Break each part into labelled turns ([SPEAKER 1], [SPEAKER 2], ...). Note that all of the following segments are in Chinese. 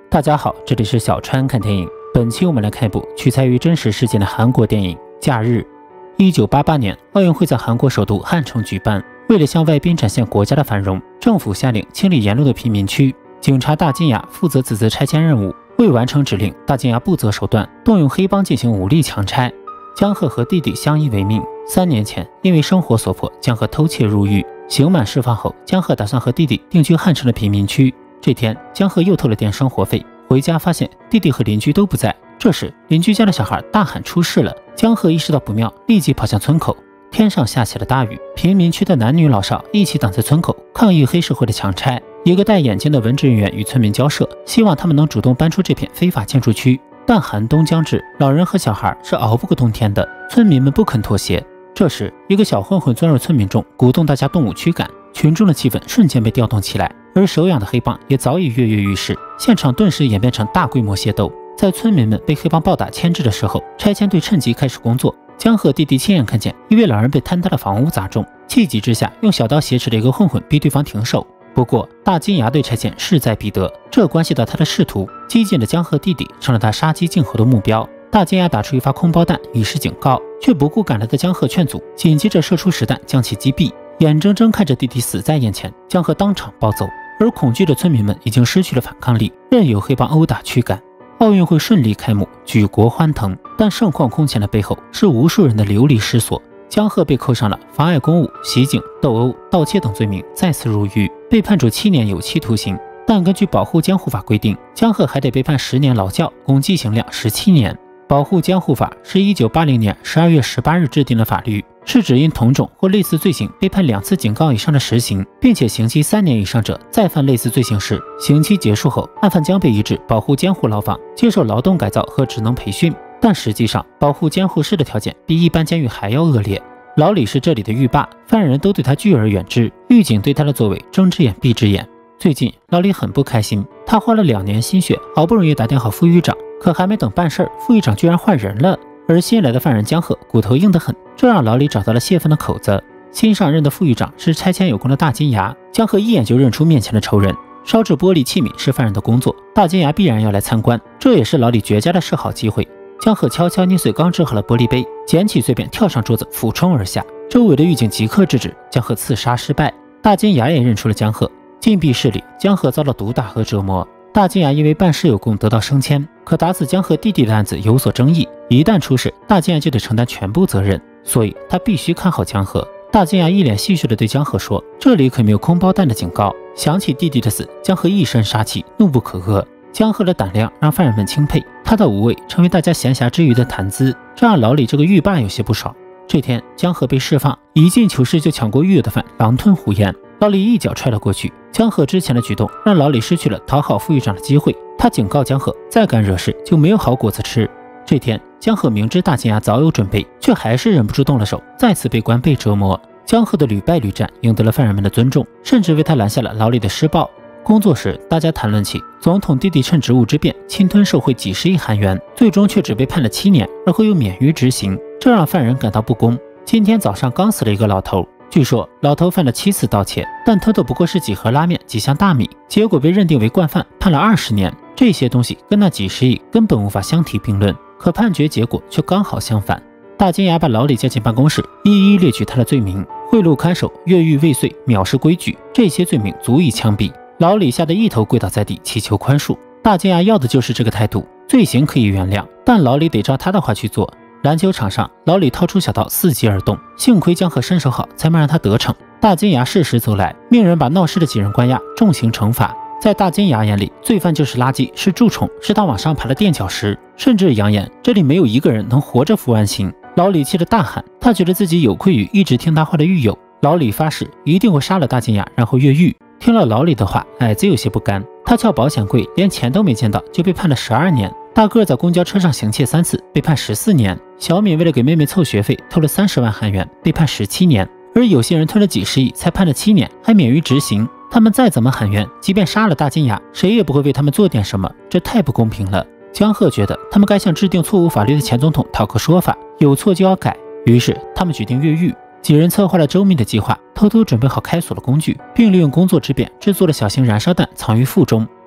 [SPEAKER 1] 大家好，这里是小川看电影。本期我们来看一部取材于真实事件的韩国电影《假日》。1988年，奥运会在韩国首都汉城举办。为了向外宾展现国家的繁荣，政府下令清理沿路的贫民区。警察大金牙负责此次拆迁任务。未完成指令，大金牙不择手段，动用黑帮进行武力强拆。江鹤和弟弟相依为命。3年前，因为生活所迫，江鹤偷窃入狱。刑满释放后，江鹤打算和弟弟定居汉城的贫民区。这天，江鹤又偷了点生活费，回家发现弟弟和邻居都不在。这时，邻居家的小孩大喊出事了。江鹤意识到不妙，立即跑向村口。天上下起了大雨，贫民区的男女老少一起挡在村口，抗议黑社会的强拆。一个戴眼镜的文职人员与村民交涉，希望他们能主动搬出这片非法建筑区。但寒冬将至，老人和小孩是熬不过冬天的，村民们不肯妥协。这时，一个小混混钻入村民中，鼓动大家动武驱赶，群众的气氛瞬间被调动起来。而手痒的黑帮也早已跃跃欲试，现场顿时演变成大规模械斗。在村民们被黑帮暴打牵制的时候，拆迁队趁机开始工作。江鹤弟弟亲眼看见一位老人被坍塌的房屋砸中，气急之下用小刀挟持了一个混混，逼对方停手。不过大金牙对拆迁势在必得，这关系到他的仕途。激进的江鹤弟弟成了他杀鸡儆猴的目标。大金牙打出一发空包弹以示警告，却不顾赶来的江鹤劝阻，紧接着射出实弹将其击毙。眼睁睁看着弟弟死在眼前，江鹤当场暴走。而恐惧的村民们已经失去了反抗力，任由黑帮殴打驱赶。奥运会顺利开幕，举国欢腾，但盛况空前的背后是无数人的流离失所。江鹤被扣上了妨碍公务、袭警、斗殴、盗窃等罪名，再次入狱，被判处7年有期徒刑。但根据保护监护法规定，江鹤还得被判10年劳教，共计刑量17年。保护监护法是1980年12月18日制定的法律，是指因同种或类似罪行被判2次警告以上的实刑，并且刑期3年以上者，再犯类似罪行时，刑期结束后，案犯将被移至保护监护牢房，接受劳动改造和职能培训。但实际上，保护监护室的条件比一般监狱还要恶劣。老李是这里的狱霸，犯人都对他拒而远之，狱警对他的作为睁只眼闭只眼。最近，老李很不开心，他花了2年心血，好不容易打点好副狱长，可还没等办事儿，副狱长居然换人了。而新来的犯人江鹤骨头硬得很，这让老李找到了泄愤的口子。新上任的副狱长是拆迁有功的大金牙，江鹤一眼就认出面前的仇人。烧制玻璃器皿是犯人的工作，大金牙必然要来参观，这也是老李绝佳的示好机会。江鹤悄悄捏碎刚制好的玻璃杯，捡起碎片跳上桌子，俯冲而下。周围的狱警即刻制止，江鹤刺杀失败。大金牙也认出了江鹤。禁闭室里，江鹤遭到毒打和折磨。大金牙因为办事有功得到升迁，可打死江鹤弟弟的案子有所争议，一旦出事，大金牙就得承担全部责任，所以他必须看好江鹤。大金牙一脸戏谑地对江鹤说：“这里可没有空包弹的警告。”想起弟弟的死，江鹤一身杀气，怒不可遏。江鹤的胆量让犯人们钦佩，他的无畏成为大家闲暇之余的谈资，这让老李这个狱霸有些不爽。这天，江鹤被释放，一进囚室就抢过狱友的饭，狼吞虎咽。老李一脚踹了过去。江鹤之前的举动让老李失去了讨好副狱长的机会，他警告江鹤，再敢惹事就没有好果子吃。这天，江鹤明知大金牙早有准备，却还是忍不住动了手，再次被关被折磨。江鹤的屡败屡战赢得了犯人们的尊重，甚至为他拦下了老李的施暴。工作时，大家谈论起总统弟弟趁职务之便侵吞受贿几十亿韩元，最终却只被判了7年，而后又免于执行，这让犯人感到不公。今天早上刚死了一个老头，据说老头犯了7次盗窃，但偷的不过是几盒拉面、几箱大米，结果被认定为惯犯，判了20年。这些东西跟那几十亿根本无法相提并论，可判决结果却刚好相反。大金牙把老李叫进办公室，一一列举他的罪名：贿赂看守、越狱未遂、藐视规矩，这些罪名足以枪毙。老李吓得一头跪倒在地，祈求宽恕。大金牙要的就是这个态度，罪行可以原谅，但老李得照他的话去做。篮球场上，老李掏出小刀伺机而动，幸亏江鹤身手好，才没让他得逞。大金牙适时走来，命人把闹事的几人关押，重刑惩罚。在大金牙眼里，罪犯就是垃圾，是蛀虫，是他往上爬的垫脚石，甚至扬言这里没有一个人能活着服完刑。老李气得大喊，他觉得自己有愧于一直听他话的狱友。老李发誓一定会杀了大金牙，然后越狱。听了老李的话，矮子有些不甘，他撬保险柜，连钱都没见到，就被判了12年。大个在公交车上行窃3次，被判14年。小敏为了给妹妹凑学费，偷了30万韩元，被判17年。而有些人吞了几十亿，才判了7年，还免于执行。他们再怎么喊冤，即便杀了大金牙，谁也不会为他们做点什么，这太不公平了。江鹤觉得他们该向制定错误法律的前总统讨个说法，有错就要改。于是他们决定越狱。几人策划了周密的计划，偷偷准备好开锁的工具，并利用工作之便制作了小型燃烧弹藏于腹中。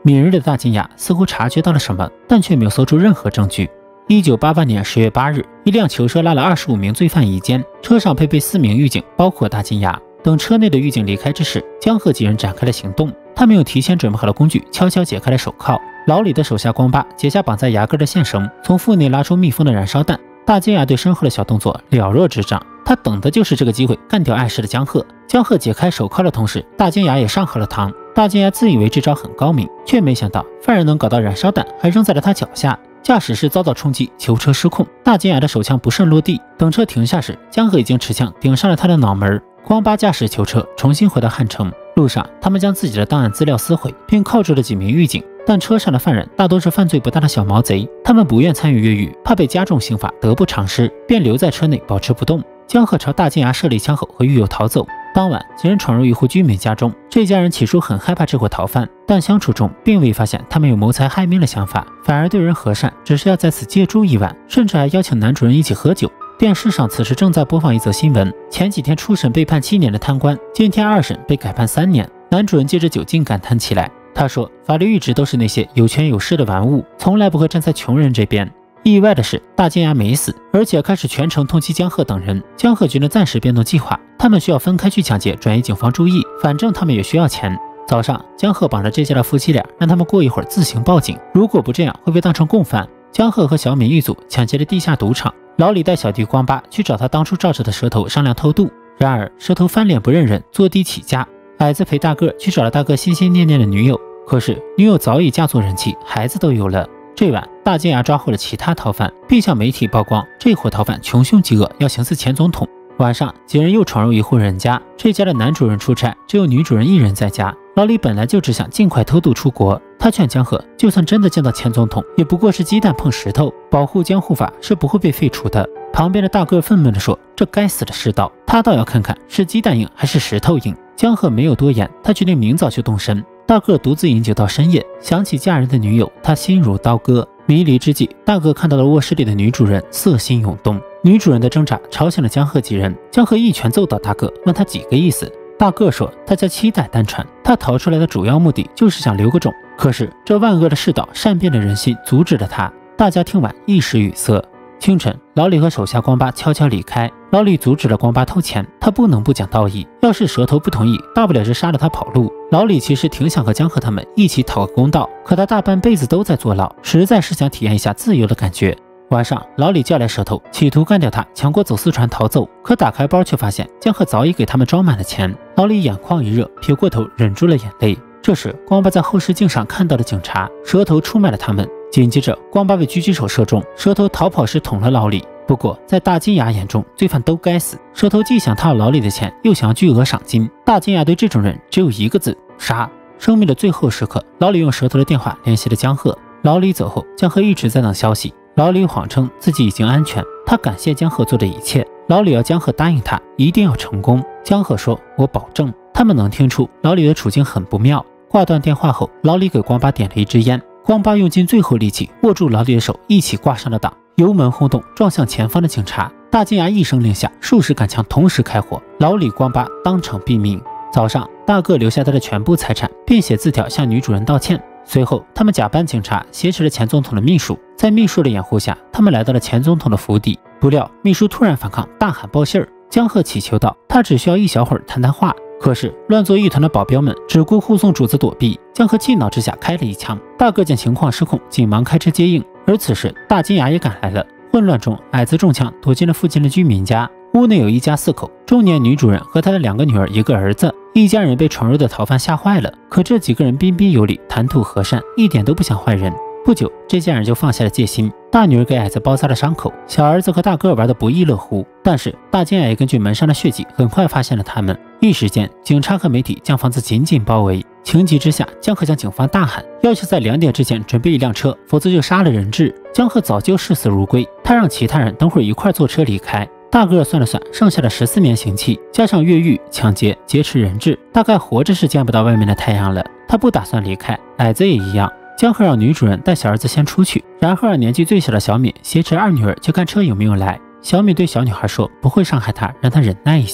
[SPEAKER 1] 敏锐的大金牙似乎察觉到了什么，但却没有搜出任何证据。1988年10月8日，一辆囚车拉了25名罪犯一间，车上配备4名狱警，包括大金牙。等车内的狱警离开之时，江鹤几人展开了行动。他们用提前准备好的工具悄悄解开了手铐。老李的手下光巴解下绑在牙根的线绳，从腹内拉出密封的燃烧弹。大金牙对身后的小动作了若指掌，他等的就是这个机会干掉碍事的江鹤。江鹤解开手铐的同时，大金牙也上好了膛。大金牙自以为这招很高明，却没想到犯人能搞到燃烧弹还扔在了他脚下。驾驶室遭到冲击，囚车失控，大金牙的手枪不慎落地。等车停下时，江鹤已经持枪顶上了他的脑门。光巴驾驶囚车重新回到汉城，路上他们将自己的档案资料撕毁，并铐住了几名狱警。但车上的犯人大多是犯罪不大的小毛贼，他们不愿参与越狱，怕被加重刑罚，得不偿失，便留在车内保持不动。江鹤朝大金牙射了一枪后，和狱友逃走。当晚，几人闯入一户居民家中，这家人起初很害怕这伙逃犯，但相处中并未发现他们有谋财害命的想法，反而对人和善，只是要在此借住一晚，甚至还邀请男主人一起喝酒。电视上此时正在播放一则新闻，前几天初审被判7年的贪官，今天2审被改判3年。男主人借着酒劲感叹起来，他说：“法律一直都是那些有权有势的玩物，从来不会站在穷人这边。”意外的是，大金牙没死，而且开始全程通缉江鹤等人。江鹤决定暂时变动计划，他们需要分开去抢劫，转移警方注意，反正他们也需要钱。早上，江鹤绑着这家的夫妻俩，让他们过一会儿自行报警，如果不这样会被当成共犯。江鹤和小敏一组抢劫了地下赌场，老李带小弟光巴去找他当初罩着的蛇头商量偷渡，然而蛇头翻脸不认人，坐地起价。矮子陪大个去找了大个心心念念的女友，可是女友早已嫁作人妻，孩子都有了。这晚，大金牙抓获了其他逃犯，并向媒体曝光这伙逃犯穷凶极恶，要行刺前总统。晚上，几人又闯入一户人家，这家的男主人出差，只有女主人一人在家。老李本来就只想尽快偷渡出国，他劝江鹤，就算真的见到前总统，也不过是鸡蛋碰石头，保护监护法是不会被废除的。旁边的大个愤懑地说：“这该死的世道，他倒要看看是鸡蛋硬还是石头硬。”江鹤没有多言，他决定明早就动身。大个独自饮酒到深夜，想起嫁人的女友，他心如刀割。迷离之际，大个看到了卧室里的女主人，色心涌动。女主人的挣扎吵醒了江鹤几人，江鹤一拳揍倒大个，问他几个意思。大个说他家期待单传，他逃出来的主要目的就是想留个种。可是这万恶的世道善变的人心阻止了他。大家听完一时语塞。清晨，老李和手下光巴悄悄离开。老李阻止了光巴偷钱，他不能不讲道义。要是蛇头不同意，大不了是杀了他跑路。老李其实挺想和江鹤他们一起讨个公道，可他大半辈子都在坐牢，实在是想体验一下自由的感觉。晚上，老李叫来蛇头，企图干掉他，抢过走私船逃走。可打开包却发现江鹤早已给他们装满了钱。老李眼眶一热，撇过头忍住了眼泪。这时，光巴在后视镜上看到了警察，蛇头出卖了他们。紧接着，光巴被狙击手射中，蛇头逃跑时捅了老李。不过，在大金牙眼中，罪犯都该死。蛇头既想套老李的钱，又想要巨额赏金。大金牙对这种人只有一个字：杀。生命的最后时刻，老李用蛇头的电话联系了江鹤。老李走后，江鹤一直在等消息。老李谎称自己已经安全，他感谢江鹤做的一切。老李要江鹤答应他，一定要成功。江鹤说：“我保证。”他们能听出老李的处境很不妙。挂断电话后，老李给光巴点了一支烟。光巴用尽最后力气握住老李的手，一起挂上了档，油门轰动，撞向前方的警察。大金牙一声令下，数十杆枪同时开火，老李、光巴当场毙命。早上，大个留下他的全部财产，并写字条向女主人道歉。随后，他们假扮警察，挟持了前总统的秘书。在秘书的掩护下，他们来到了前总统的府邸。不料，秘书突然反抗，大喊报信儿。江鹤祈求道：“他只需要一小会儿谈谈话。”可是乱作一团的保镖们只顾护送主子躲避，江鹤气恼之下开了一枪。大个见情况失控，紧忙开车接应。而此时大金牙也赶来了。混乱中，矮子中枪躲进了附近的居民家。屋内有一家4口，中年女主人和她的2个女儿1个儿子。一家人被闯入的逃犯吓坏了，可这几个人彬彬有礼，谈吐和善，一点都不像坏人。不久，这家人就放下了戒心。大女儿给矮子包扎了伤口，小儿子和大个玩得不亦乐乎。但是大金牙也根据门上的血迹，很快发现了他们。一时间，警察和媒体将房子紧紧包围。情急之下，江鹤向警方大喊，要求在2点之前准备一辆车，否则就杀了人质。江鹤早就视死如归，他让其他人等会儿一块坐车离开。大个算了算，剩下的14年刑期，加上越狱、抢劫、劫持人质，大概活着是见不到外面的太阳了。他不打算离开，矮子也一样。江鹤让女主人带小儿子先出去，然后让年纪最小的小敏挟持2女儿去看车有没有来。小敏对小女孩说不会伤害她，让她忍耐一下。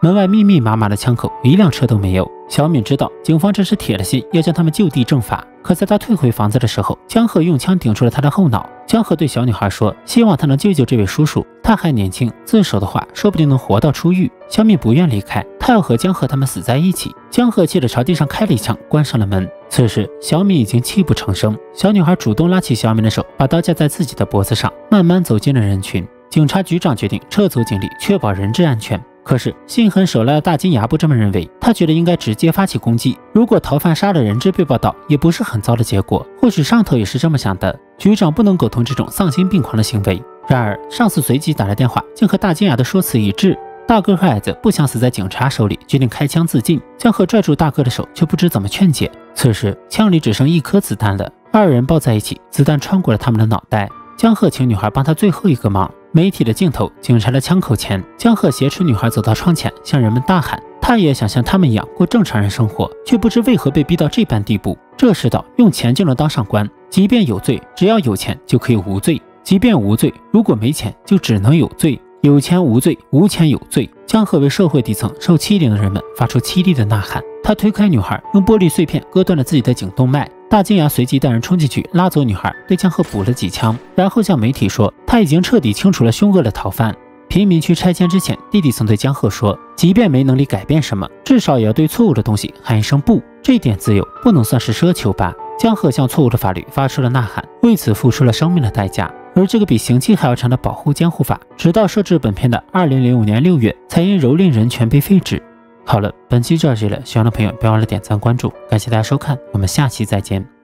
[SPEAKER 1] 门外密密麻麻的枪口，一辆车都没有。小敏知道警方这是铁了心要将他们就地正法，可在他退回房子的时候，江鹤用枪顶住了他的后脑。江鹤对小女孩说，希望他能救救这位叔叔，他还年轻，自首的话说不定能活到出狱。小敏不愿离开，他要和江鹤他们死在一起。江鹤气得朝地上开了一枪，关上了门。此时小敏已经泣不成声，小女孩主动拉起小敏的手，把刀架在自己的脖子上，慢慢走进了人群。警察局长决定撤走警力，确保人质安全。可是心狠手辣的大金牙不这么认为，他觉得应该直接发起攻击。如果逃犯杀了人质被报道，也不是很糟的结果。或许上头也是这么想的，局长不能苟同这种丧心病狂的行为。然而上司随即打来电话，竟和大金牙的说辞一致。大哥和矮子不想死在警察手里，决定开枪自尽。江鹤拽住大哥的手，却不知怎么劝解。此时枪里只剩1颗子弹了，二人抱在一起，子弹穿过了他们的脑袋。江鹤请女孩帮他最后一个忙。媒体的镜头，警察的枪口前，江鹤挟持女孩走到窗前，向人们大喊，他也想像他们一样过正常人生活，却不知为何被逼到这般地步。这世道用钱就能当上官，即便有罪，只要有钱就可以无罪；即便无罪，如果没钱就只能有罪。有钱无罪，无钱有罪。江鹤为社会底层受欺凌的人们发出凄厉的呐喊。他推开女孩，用玻璃碎片割断了自己的颈动脉。大金牙随即带人冲进去拉走女孩，对江鹤补了几枪，然后向媒体说他已经彻底清除了凶恶的逃犯。贫民区拆迁之前，弟弟曾对江鹤说，即便没能力改变什么，至少也要对错误的东西喊一声不，这点自由不能算是奢求吧。江鹤向错误的法律发出了呐喊，为此付出了生命的代价。而这个比刑期还要长的保护监护法，直到设置本片的2005年6月，才因蹂躏人权被废止。好了，本期就到这里了，喜欢的朋友别忘了点赞关注，感谢大家收看，我们下期再见。